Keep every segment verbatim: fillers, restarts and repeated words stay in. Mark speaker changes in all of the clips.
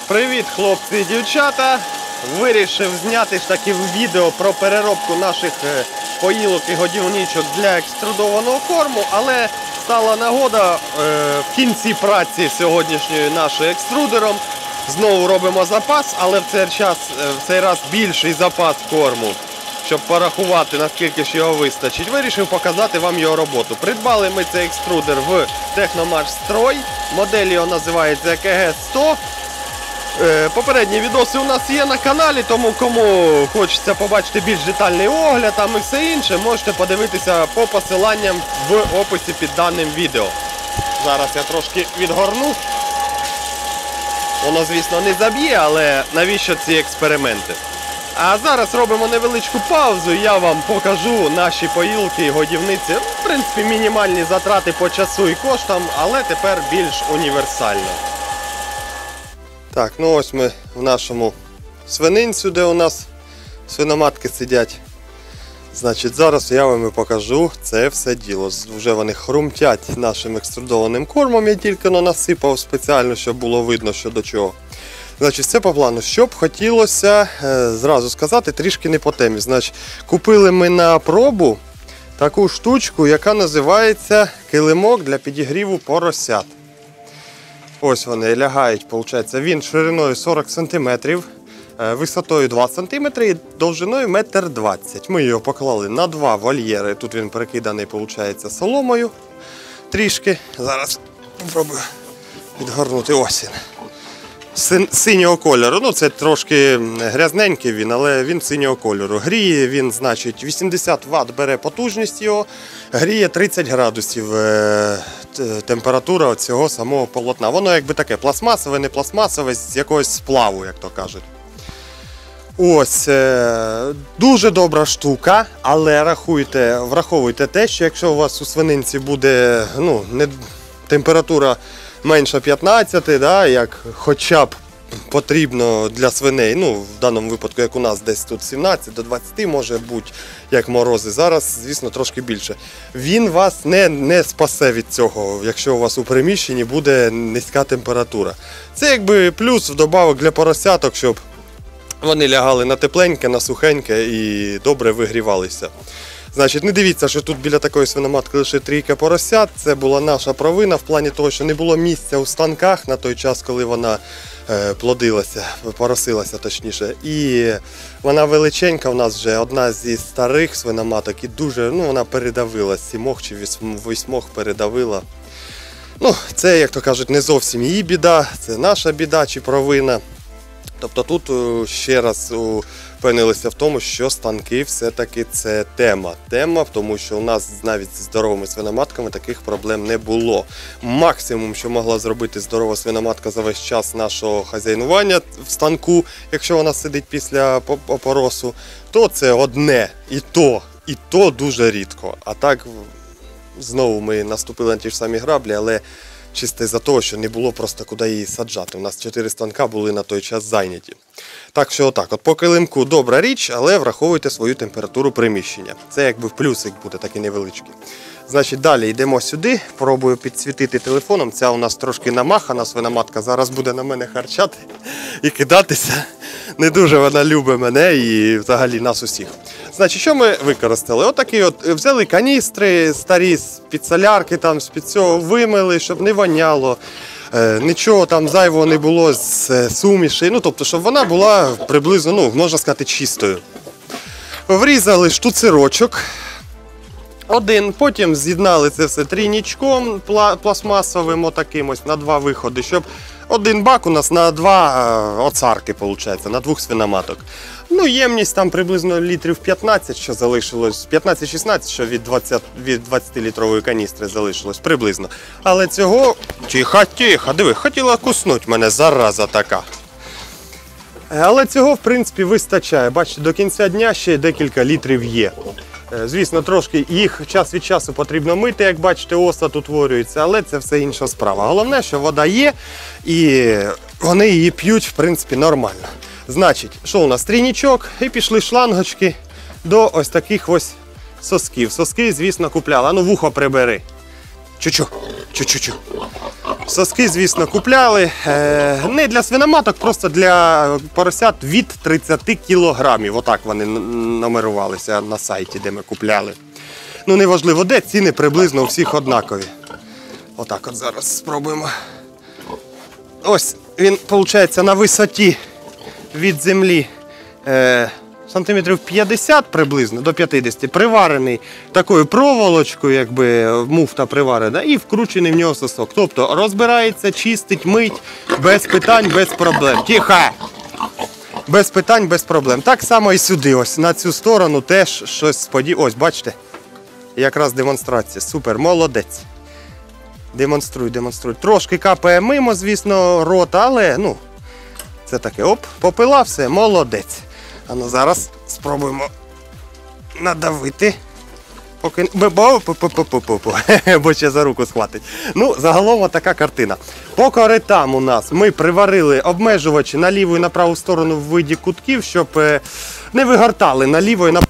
Speaker 1: Привіт, хлопці і дівчата! Вирішив зняти ж таки відео про переробку наших поїлок і годівничок для екструдованого корму, але стала нагода в кінці праці сьогоднішньої нашою екструдером. Знову робимо запас, але в цей час, в цей раз більший запас корму, щоб порахувати, наскільки ж його вистачить. Вирішив показати вам його роботу. Придбали ми цей екструдер в Техномаш Строй. Модель його називається К Г сто. Попередні відоси у нас є на каналі, тому кому хочеться побачити більш детальний огляд там і все інше, можете подивитися по посиланням в описі під даним відео. Зараз я трошки відгорну. Воно, звісно, не заб'є, але навіщо ці експерименти? А зараз робимо невеличку паузу, і я вам покажу наші поїлки і годівниці. В принципі, мінімальні затрати по часу і коштам, але тепер більш універсально. Так, ну ось ми в нашому свининцю, де у нас свиноматки сидять. Значить, зараз я вам і покажу це все діло. Вже вони хрумтять нашим екструдованим кормом, я тільки насипав спеціально, щоб було видно, що до чого. Значить, все по плану. Що б хотілося е, зразу сказати, трішки не по темі. Значить, купили ми на пробу таку штучку, яка називається килимок для підігріву поросят. Ось вони лягають, виходить, він шириною сорок сантиметрів, висотою два сантиметри і довжиною метр двадцять. Ми його поклали на два вольєри. Тут він перекиданий, виходить, соломою трішки. Зараз спробую відгорнути. Ось він. Син, синього кольору. Ну, це трошки грязненький він, але він синього кольору. Гріє він, значить, вісімдесят ватт бере потужність його, гріє тридцять градусів е, температура цього самого полотна. Воно якби таке пластмасове, не пластмасове, з якогось сплаву, як то кажуть. Ось, е, дуже добра штука, але рахуйте, враховуйте те, що якщо у вас у свининці буде ну, не, температура менше п'ятнадцяти, да, як хоча б потрібно для свиней, ну в даному випадку, як у нас десь тут сімнадцять до двадцяти може бути, як морози, зараз, звісно, трошки більше. Він вас не, не спасе від цього, якщо у вас у приміщенні буде низька температура. Це якби плюс вдобавок для поросяток, щоб вони лягали на тепленьке, на сухеньке і добре вигрівалися. Значить, не дивіться, що тут біля такої свиноматки лише трійка поросят. Це була наша провина в плані того, що не було місця у станках на той час, коли вона е, плодилася, поросилася точніше. І вона величенька в нас вже, одна зі старих свиноматок і дуже, ну вона передавила, сімох чи вісьмох передавила. Ну, це, як то кажуть, не зовсім її біда, це наша біда чи провина. Тобто тут ще раз впевнилися в тому, що станки все-таки це тема. Тема, тому що у нас навіть зі здоровими свиноматками таких проблем не було. Максимум, що могла зробити здорова свиноматка за весь час нашого хазяйнування в станку, якщо вона сидить після опоросу, то це одне. І то, і то дуже рідко. А так, знову ми наступили на ті ж самі граблі, але чисто за того, що не було просто куди її саджати. У нас чотири станка були на той час зайняті. Так що отак, от по килимку добра річ, але враховуйте свою температуру приміщення. Це якби плюсик буде такий невеличкий. Значить, далі йдемо сюди, пробую підсвітити телефоном. Ця у нас трошки намахана свиноматка, зараз буде на мене харчати і кидатися. Не дуже вона любить мене і взагалі нас усіх. Значить, що ми використали? Отакі от, взяли каністри старі з-під солярки, там, з-під цього вимили, щоб не воняло. Е, нічого там зайвого не було з суміші, ну, тобто, щоб вона була приблизно, ну, можна сказати, чистою. Врізали штуцерочок один, потім з'єднали це все трійничком пластмасовим отаким ось на два виходи, щоб один бак у нас на два оцарки, виходить, на двох свиноматок. Ну, ємність там приблизно літрів п'ятнадцять, що залишилось, п'ятнадцять-шістнадцять, що від двадцятилітрової каністри залишилось, приблизно. Але цього, тихо-тихо, диви, хотіла куснути мене, зараза така. Але цього, в принципі, вистачає. Бачите, до кінця дня ще декілька літрів є. Звісно, трошки їх час від часу потрібно мити, як бачите, осад утворюється, але це все інша справа. Головне, що вода є і вони її п'ють, в принципі, нормально. Значить, що у нас? Трійничок і пішли шлангочки до ось таких ось сосків. Соски, звісно, купляли. А ну, вухо прибери. Чу-чу, чу-чу-чу. Соски, звісно, купляли. Е, не для свиноматок, просто для поросят від тридцяти кілограмів. Отак вони номерувалися на сайті, де ми купляли. Ну, неважливо де, ціни приблизно у всіх однакові. Отак от зараз спробуємо. Ось він, виходить, на висоті від землі е, сантиметрів п'ятдесят приблизно, до п'ятдесят, приварений такою проволочкою, якби муфта приварена, і вкручений в нього сосок. Тобто розбирається, чистить, мить, без питань, без проблем. Тихо! Без питань, без проблем. Так само і сюди, ось на цю сторону теж щось сподів... Ось, бачите? Якраз демонстрація. Супер, молодець. Демонструй, демонструй. Трошки капає мимо, звісно, рота, але, ну, це таке, оп, попила, все, молодець. А ну зараз спробуємо надавити. Поки... Бо ще за руку схватить. Ну, загалом така картина. По коритам у нас ми приварили обмежувачі на ліву і на праву сторону в виді кутків, щоб не вигортали на ліву і на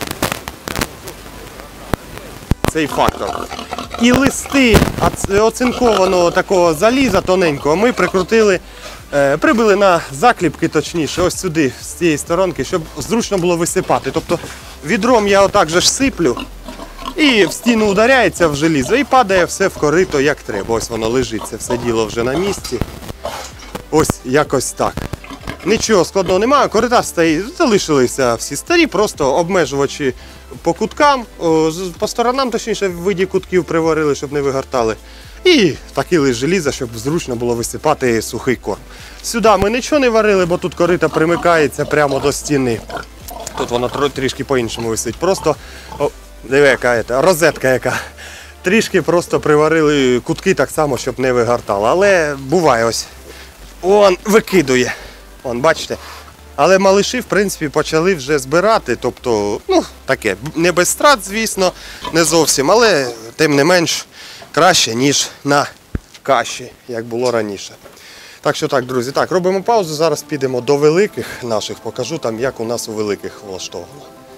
Speaker 1: цей фактор. І листи оцинкованого такого заліза тоненького ми прикрутили, е, прибили на закліпки, точніше, ось сюди, з цієї сторонки, щоб зручно було висипати. Тобто відром я отак же ж сиплю, і в стіну ударяється в желізо, і падає все в корито, як треба. Ось воно лежить, це все діло вже на місці. Ось якось так. Нічого складного немає, корита стоїть, залишилися всі старі, просто обмежувачі по куткам, по сторонам, точніше, в виді кутків приварили, щоб не вигортали. І такий лист желіза, щоб зручно було висипати сухий корм. Сюди ми нічого не варили, бо тут корита примикається прямо до стіни. Тут воно трішки по-іншому висить. Просто, о, диви, яка це, розетка яка. Трішки просто приварили кутки так само, щоб не вигортало. Але буває ось, он викидує. Вон, бачите? Але малиші, в принципі, почали вже збирати, тобто, ну, таке, не без страт, звісно, не зовсім, але тим не менш краще, ніж на каші, як було раніше. Так що так, друзі, так, робимо паузу, зараз підемо до великих наших, покажу там, як у нас у великих влаштовано.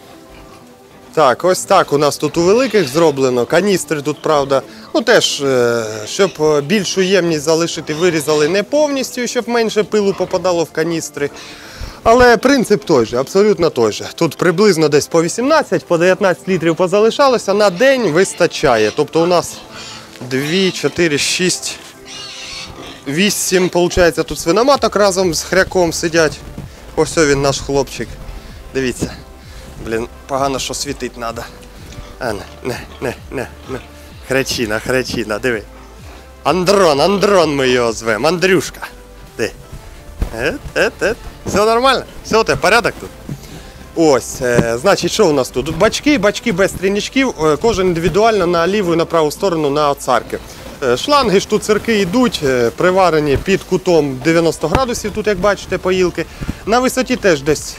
Speaker 1: Так, ось так у нас тут у великих зроблено, каністри тут, правда, ну теж, щоб більшу ємність залишити, вирізали не повністю, щоб менше пилу попадало в каністри. Але принцип той же, абсолютно той же. Тут приблизно десь по вісімнадцять, по дев'ятнадцять літрів позалишалося, на день вистачає. Тобто у нас два, чотири, шість, вісім, виходить, тут свиноматок разом з хряком сидять. Ось він наш хлопчик. Дивіться. Блін, погано, що світить треба. А, не, не, не, не, не. Хрячина, хрячина, диви. Андрон, Андрон ми його звемо, Андрюшка. Де? Ет, ет, ет. Все нормально? Все, у тебе порядок тут? Ось, е, значить, що у нас тут? Бачки, бачки без трійничків, е, кожен індивідуально на ліву і на праву сторону на оцарки. Е, шланги, штуцерки йдуть, е, приварені під кутом дев'яносто градусів, тут, як бачите, поїлки. На висоті теж десь,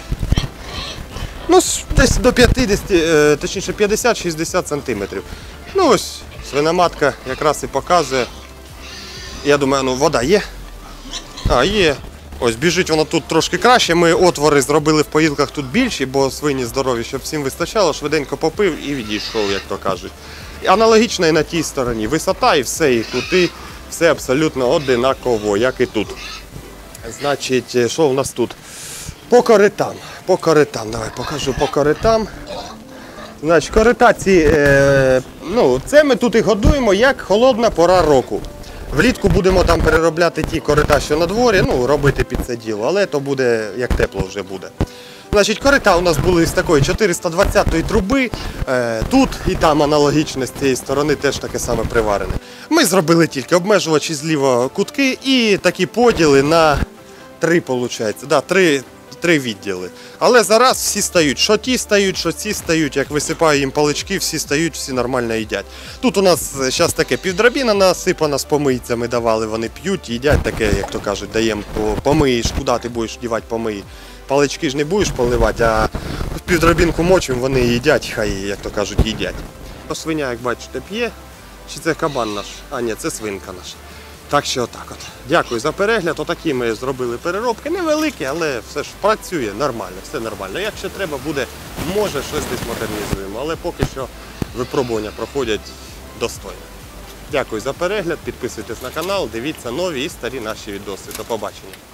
Speaker 1: ну, десь до п'ятдесят, е, точніше п'ятдесят-шістдесят сантиметрів. Ну, ось, свиноматка якраз і показує. Я думаю, ну, вода є? А, є. Ось біжить воно тут трошки краще, ми отвори зробили в поїлках тут більші, бо свині здорові, щоб всім вистачало, швиденько попив і відійшов, як то кажуть. Аналогічно і на тій стороні. Висота і все, і кути, все абсолютно одинаково, як і тут. Значить, що у нас тут? По коритам, по коритам, давай покажу по коритам. Значить, корита ці, е, ну, це ми тут і годуємо, як холодна пора року. Влітку будемо там переробляти ті корита, що на дворі, ну, робити під це діло, але то буде, як тепло вже буде. Значить, корита у нас були з такої чотириста двадцятої труби, е, тут і там аналогічно з цієї сторони теж таке саме приварене. Ми зробили тільки обмежувачі зліва кутки і такі поділи на три, виходить, да, три, три відділи. Але зараз всі стають, що ті стають, що ці стають, як висипаю їм палички, всі стають, всі нормально їдять. Тут у нас зараз таке півдрабіна насипана з помийцями давали, вони п'ють, їдять таке, як то кажуть, даємо, помиєш, куди ти будеш дівати помиї. Палички ж не будеш поливати, а в півдрабінку мочимо, вони їдять, хай, як то кажуть, їдять. Свиня, як бачите, п'є, чи це кабан наш? А ні, це свинка наша. Так що отак от. Дякую за перегляд. Отакі ми зробили переробки. Невеликі, але все ж працює нормально, все нормально. Якщо треба буде, може щось десь модернізуємо. Але поки що випробування проходять достойно. Дякую за перегляд, підписуйтесь на канал, дивіться нові і старі наші відоси. До побачення.